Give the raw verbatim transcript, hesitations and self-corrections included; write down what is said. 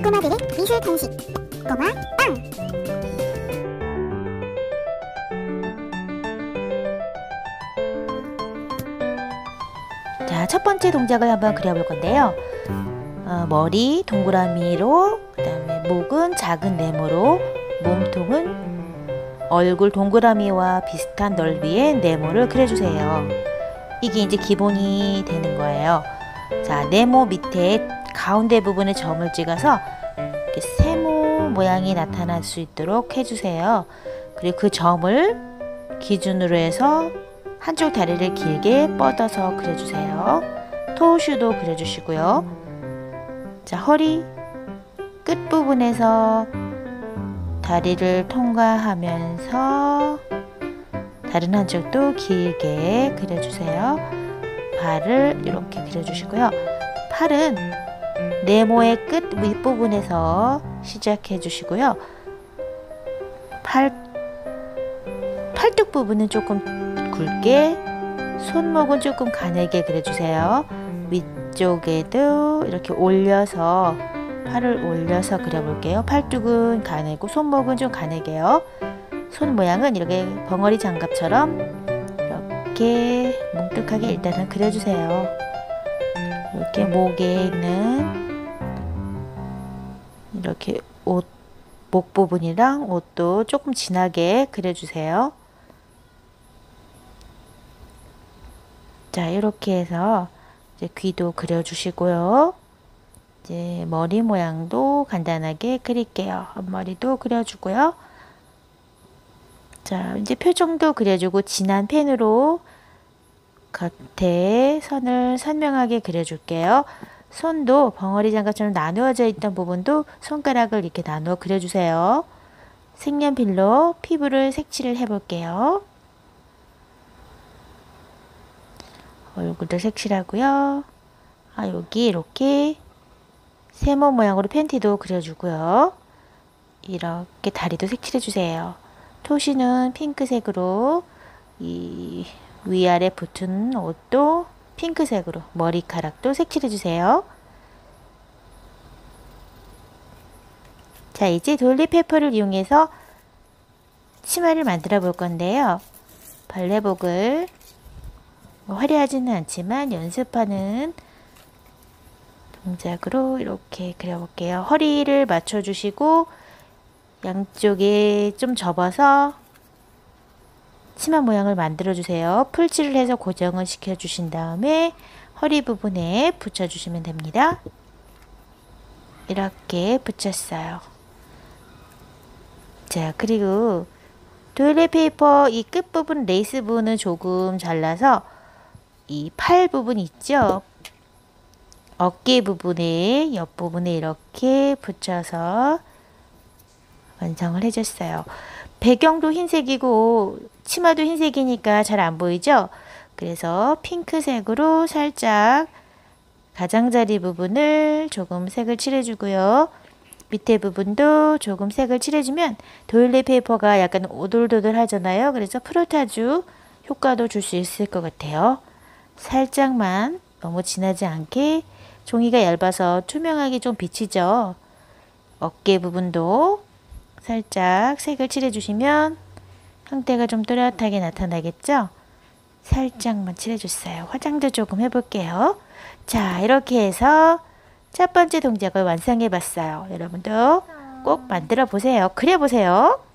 꼬마들의 미술 간식 꼬마 빵. 자, 첫 번째 동작을 한번 그려볼 건데요. 어, 머리 동그라미로, 그 다음에 목은 작은 네모로, 몸통은 얼굴 동그라미와 비슷한 넓이의 네모를 그려주세요. 이게 이제 기본이 되는 거예요. 자, 네모 밑에 가운데 부분에 점을 찍어서 이렇게 세모 모양이 나타날 수 있도록 해주세요. 그리고 그 점을 기준으로 해서 한쪽 다리를 길게 뻗어서 그려주세요. 토우슈도 그려주시고요. 자, 허리 끝부분에서 다리를 통과하면서 다른 한쪽도 길게 그려주세요. 발을 이렇게 그려주시고요. 팔은 네모의 끝 윗부분에서 시작해 주시고요. 팔, 팔뚝 부분은 조금 굵게, 손목은 조금 가늘게 그려주세요. 위쪽에도 이렇게 올려서, 팔을 올려서 그려볼게요. 팔뚝은 가늘고 손목은 좀 가늘게요. 손 모양은 이렇게 벙어리 장갑처럼 이렇게 뭉툭하게 일단은 그려주세요. 이렇게 목에 있는 이렇게 옷, 목 부분이랑 옷도 조금 진하게 그려주세요. 자, 이렇게 해서 이제 귀도 그려주시고요. 이제 머리 모양도 간단하게 그릴게요. 앞머리도 그려주고요. 자, 이제 표정도 그려주고 진한 펜으로 겉에 선을 선명하게 그려줄게요. 손도 벙어리 장갑처럼 나누어져 있던 부분도 손가락을 이렇게 나누어 그려주세요. 색연필로 피부를 색칠을 해볼게요. 얼굴도 색칠하고요. 아, 여기 이렇게 세모 모양으로 팬티도 그려주고요. 이렇게 다리도 색칠해주세요. 토시는 핑크색으로, 이 위아래 붙은 옷도 핑크색으로, 머리카락도 색칠해주세요. 자, 이제 돌리페퍼를 이용해서 치마를 만들어 볼 건데요. 발레복을 화려하지는 않지만 연습하는 동작으로 이렇게 그려볼게요. 허리를 맞춰주시고 양쪽에 좀 접어서 치마 모양을 만들어 주세요. 풀칠을 해서 고정을 시켜 주신 다음에 허리 부분에 붙여 주시면 됩니다. 이렇게 붙였어요. 자, 그리고 토일렛 페이퍼 이 끝부분 레이스 부분을 조금 잘라서 이 팔 부분 있죠? 어깨 부분에 옆부분에 이렇게 붙여서 완성을 해줬어요. 배경도 흰색이고 치마도 흰색이니까 잘 안 보이죠? 그래서 핑크색으로 살짝 가장자리 부분을 조금 색을 칠해주고요. 밑에 부분도 조금 색을 칠해주면 토일렛 페이퍼가 약간 오돌도돌 하잖아요. 그래서 프로타주 효과도 줄 수 있을 것 같아요. 살짝만, 너무 진하지 않게, 종이가 얇아서 투명하게 좀 비치죠. 어깨 부분도 살짝 색을 칠해주시면 형태가 좀 또렷하게 나타나겠죠? 살짝만 칠해줬어요. 화장도 조금 해볼게요. 자, 이렇게 해서 첫 번째 동작을 완성해 봤어요. 여러분도 꼭 만들어 보세요. 그려 보세요.